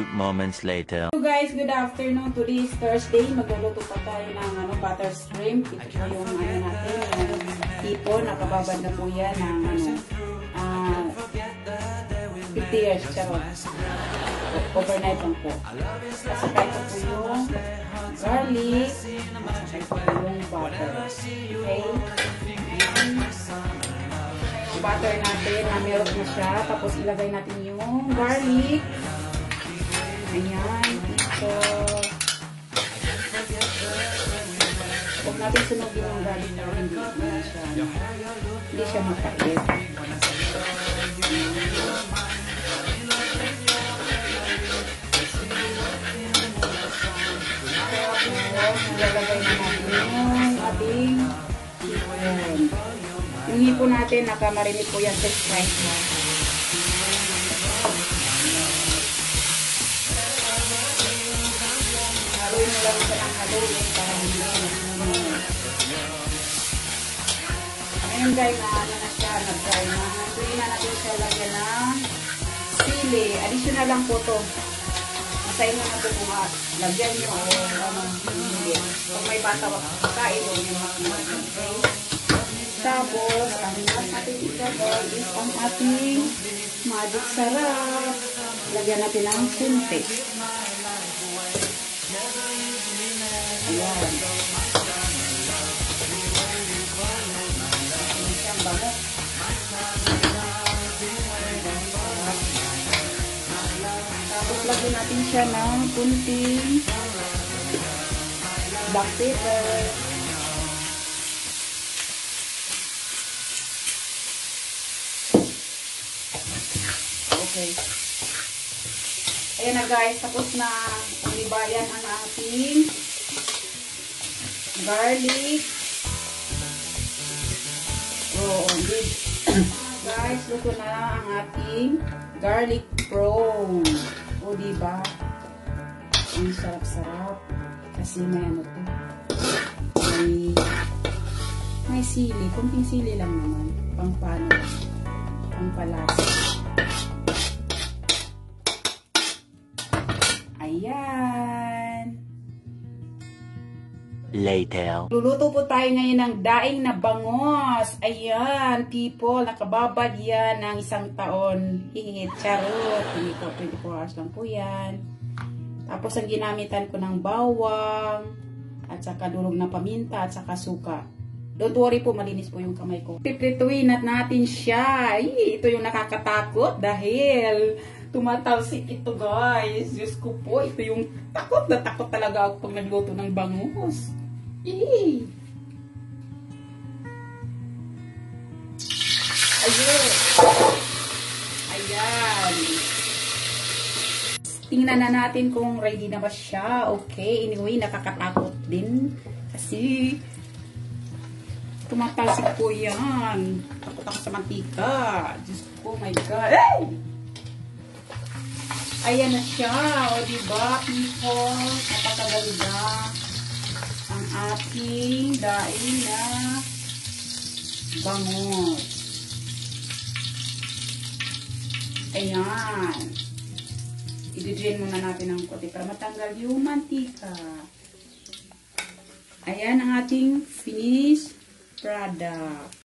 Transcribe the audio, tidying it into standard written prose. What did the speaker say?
moments later. So guys, good afternoon. Today is Thursday. Magluluto pa tayo ng butter shrimp. Ito po yung natin, yung tipo. Nakababad na po yan ng 50 years. Charot. Overnight lang po. Kasakay ko po yung garlic. Kasakay ko po yung butter. Okay? Yung butter natin, na-melt na siya. Tapos ilagay natin yung garlic. Ayan, ito. Huwag natin sunogin yung garlic na hindi siya mapait. Ilalagay na natin yung ating hipon. Yung hipon natin, nakamarinate po yan sa Sprite na. Haluin mo lang siya ng haluin para hindi siya nasunog. Ngayon guys, na siya, nag-dry na. Tuloy na natin siya lagyan ng sili. Additional lang po to. Sa inyo na po kung lagyan nyo o hindi. Kung may bata kain o yung okay. Tapos, ang ating ikagay is ang ating magic sarap. Lagyan natin ng kunti. Ayan. Siyang bango. Tapos lagyan natin siya ng kunting black pepper. Okay. Ayan na guys, tapos na ulibayan ang ating garlic. Oh, good. Guys, luto na ang ating garlic prawn. O, diba? Ang sarap-sarap. Kasi may ano to. May sili. Kunting sili lang naman. Pangpano. Pangpalasa. Ayan. Later. Luluto po tayo ngayon ng daing na bangos. Ayan, people. Nakababad yan ng 1 taon. Hihit, charot. 24 hours lang po yan. Tapos ang ginamitan ko ng bawang, at saka durog na paminta, at saka suka. Don't worry po, malinis po yung kamay ko. Piprituin natin siya. Ay, ito yung nakakatakot dahil tumatalsik ito guys. Diyos ko po, ito yung takot na takot talaga ako pag nagluto ng bangus. Yay! Ayun. Ayan. Tingnan na natin kung ready na ba siya. Okay, anyway, nakakatakot din. Kasi tumatalsik po yan. Takot ako sa mantika. Diyos ko, my God. Ay! Ayan na siya. O, diba, people? Napakaganda ang ating daing na bangus. Ayan. I-drain muna natin ng konti para matanggal yung mantika. Ayan ang ating finished product.